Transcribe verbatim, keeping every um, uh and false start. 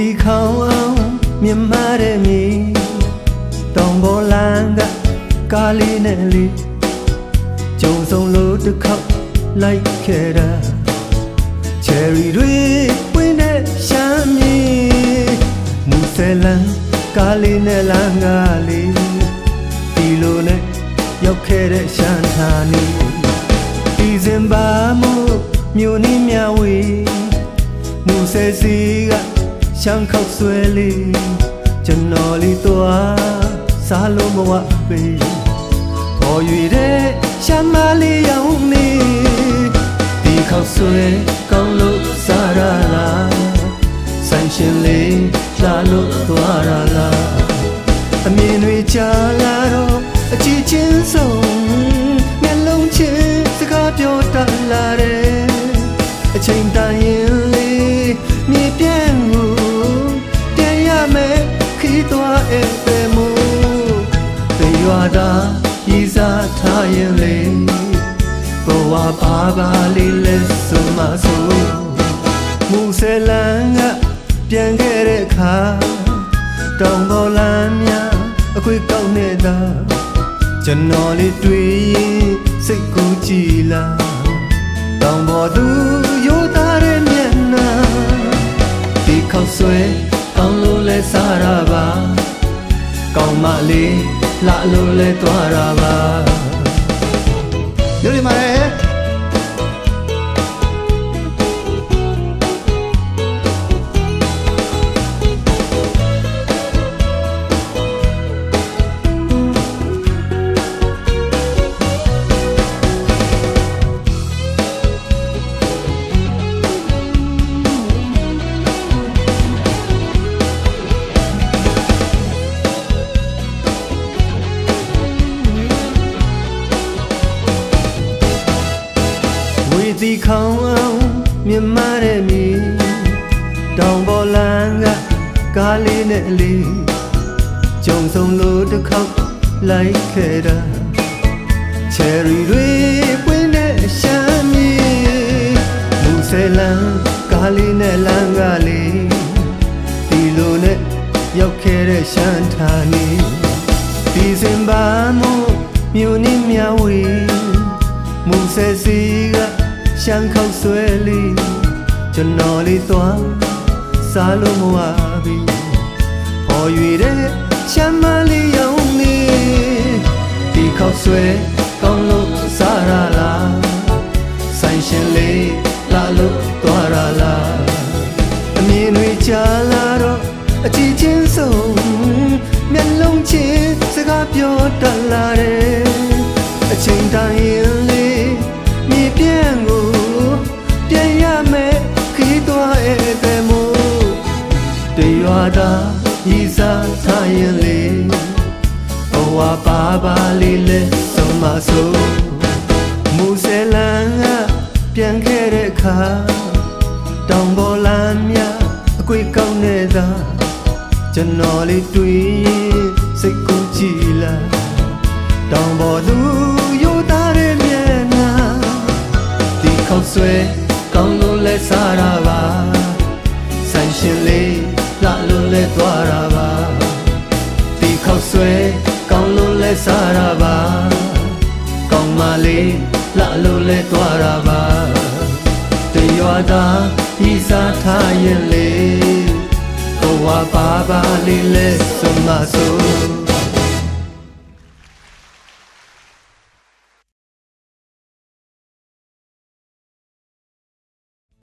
တီခေါင်းအောင်မြမတဲ့မြေတောင်ပေါ်လမ်းကကားလေးနဲ့လေးကြုံဆုံးလို့တစ်ခေါက်လိုက်ခဲ့တာချယ်ရီတွေဝင်းတဲ့ရှမ်းမြေမူဆယ်လမ်းကားလေးနဲ့လမ်းကလေးဒီလိုနဲ့ရောက်ခဲ့တဲ့ရှမ်းဌာနီဒီဇင်ဘာမို့မြို့နီးမြဝေမူဆယ်စီကရှမ်းခောက်ဆွဲလေးကျွန်တော်လေးသွားစားလို့မဝပေပေါ်ရွေတဲ့ရှမ်းမလေးရောင်နေဒီခောက်ဆွဲကောင်းလို့စားရလားဆိုင်ရှင်လေးလာလို့သွားရလားအမြင်တွေကြားလာတော့အချစ်ချင်းဆုံးမျက်လုံးချင်းစကားပြောတတ်လာတယ်အချိန်တန်ရင်လေးမြေပြန့်ကိုပြန်ရမယ်ခီးသွားဧည့်သည်မို့တေရွာသာဤစားထားရင်လေးဘဝပါပါလေးလက်စွမ်းမဆိုမူဆယ်လမ်းကပြန်ခဲ့တဲ့အခါတောင်ပေါ်လမ်းများအခွေကောက်နေတာကျွန်တော်လေးတွေ့ရင်စိတ်ကူးကြည်လာတောင်ပေါ်သူရိုးသားတဲ့မျက်နှာဒီခေါက်ဆွဲကောင်းလို့လဲစားရပါကောင်းမလေးလာလို့လဲသွားရပါညနေမှာလေတီခေါင်းအောင်မြမတဲ့မြေတောင်ပေါ်လမ်းကကားလေးနဲ့လေးကြုံဆုံးလို့တစ်ခေါက်လိုက်ခဲ့တာချယ်ရီတွေပွင့်တဲ့ရှမ်းမြေမူဆယ်လမ်းကားလေးနဲ့လမ်းကလေးဒီလိုနဲ့ရောက်ခဲ့တဲ့ရှမ်းဌာနီဒီစင်ဘာမို့မြို့နီးမြဝေမူဆယ်စီကရှမ်းခောက်ဆွဲလေးကျွန်တော်လေးသွားစားလို့မဝပြီပေါ်ရွေတဲ့ရှမ်းမလေးရောင်နေဒီခောက်ဆွဲကောင်းလို့စားရလားဆိုင်ရှင်လေးလာလို့သွားရလားအမြင်တွေကြားလာတော့အကြည့်ချင်းဆုံးမျက်လုံးချင်းစကားပြောတတ်လာတယ်အချိန်တိုင်းရင်လေးမြေပြန့်ကိုပြန်ရမယ်ခီးသွားဧည့်သည်မို့တရွာသာဤစားထားရင်လေးဘဝပါပါလေးလက်ဆုံးမဆိုမူဆယ်လမ်းကပြန်ခဲ့တဲ့အခါတောင်ပေါ်လမ်းများအကွေကောင်းနေတာကျွန်တော်လေးတွေ့ရင်စိတ်ကူးကြည်လာတောင်ပေါ်သူရိုးသားတဲ့မျက်နှာဒီခေါက်ဆွဲကောင်းလို့လဲစားရပါဆိုင်ရှင်လေးလာလို့လဲသွားရပါဒီခေါက်ဆွဲကောင်းလို့လဲစားရပါကောင်းမလေးလာလို့လဲသွားရပါတရွာသာဤစားထားရင်လေးဘဝပါပါလေးလဲစွမ်းမဆို